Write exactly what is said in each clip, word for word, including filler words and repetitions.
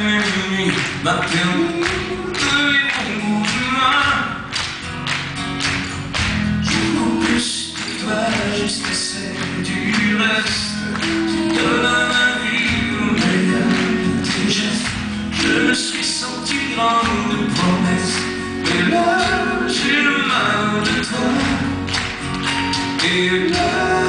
une nuit m'a permis de vivre au bout du moi. Je m'en plus de toi, juste essayer du reste. Tu donnes à ma vie au meilleur de tes gestes. Je me suis senti grand de promesses, et là j'ai le mal de toi. Et là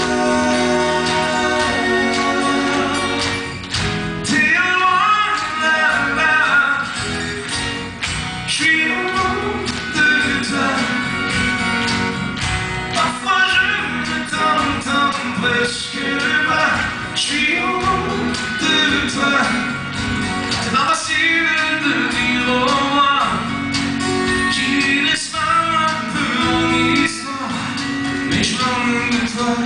presque bas, je suis au bout de toi. C'est pas facile de dire au revoir. J'y laisse pas un peu mon histoire, mais je manque de toi.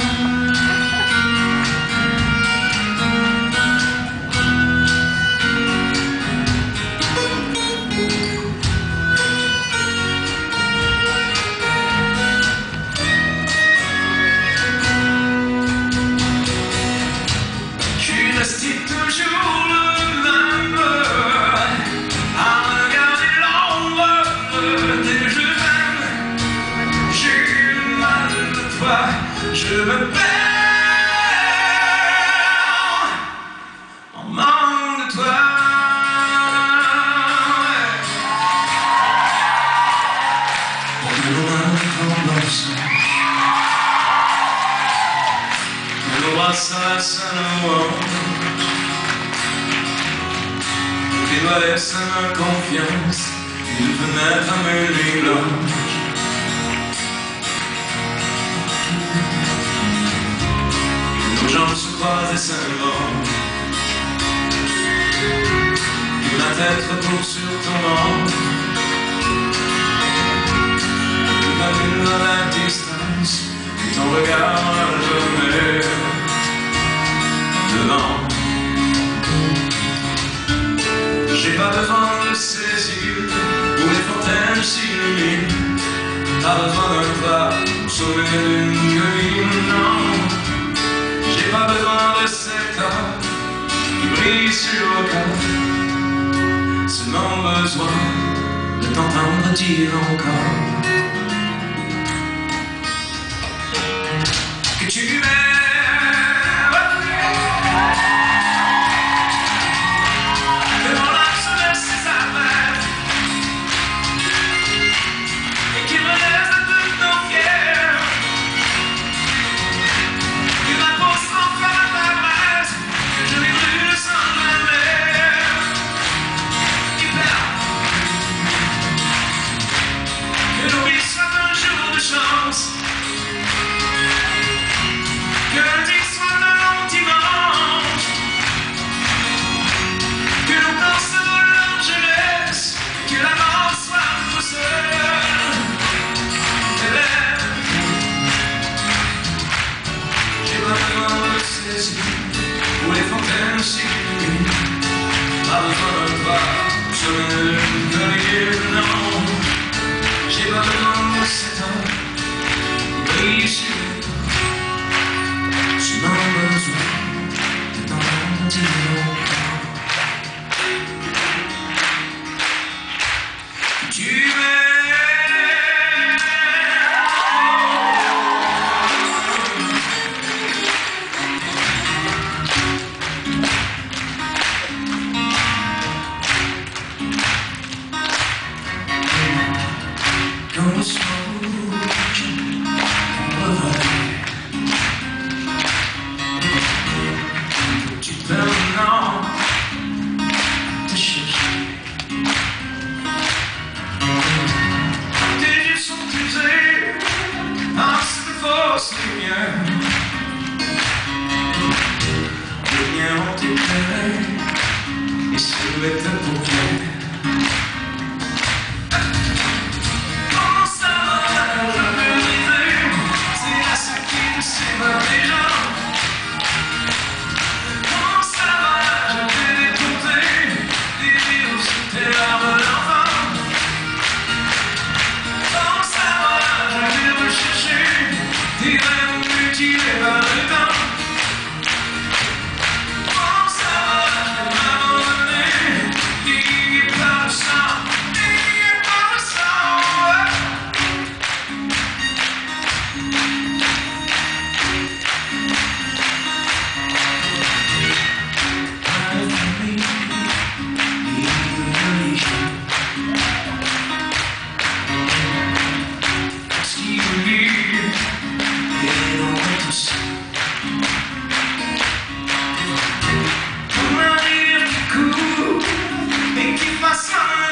Resté toujours le même à regarder l'ombre des jeux mêmes. J'ai eu le mal de toi, je me perds en manque de toi. On est loin comme l'ensemble, le roi ça, ça le voit. Il doit laisser ma confiance, il venait à mes loges. Nos jambes se croisent et s'inventent. Et ma tête repose sur ton ventre. Ma lune à la distance, et ton regard jamais devant. J'ai pas besoin de ces îles où les fontaines s'illuminent. Pas besoin d'un toit au sommet d'une colline, non. J'ai pas besoin de cet or qui brille sur le corps. Seulement besoin de t'entendre dire encore que tu m'aimes. Où les fontaines s'illuminent. Pas besoin d'un toit au sommet d'une colline, non. J'ai pas besoin de cet homme qui brille sur le toit. J'ai pas besoin de t'entendre dire que tu m'aimes. Comme ce rouge, on revient. Tu peux maintenant te chercher. Tes yeux sont usés par cette fausse lumière. Les miens ont éclairé et silhouettes de paupières. et qui façonne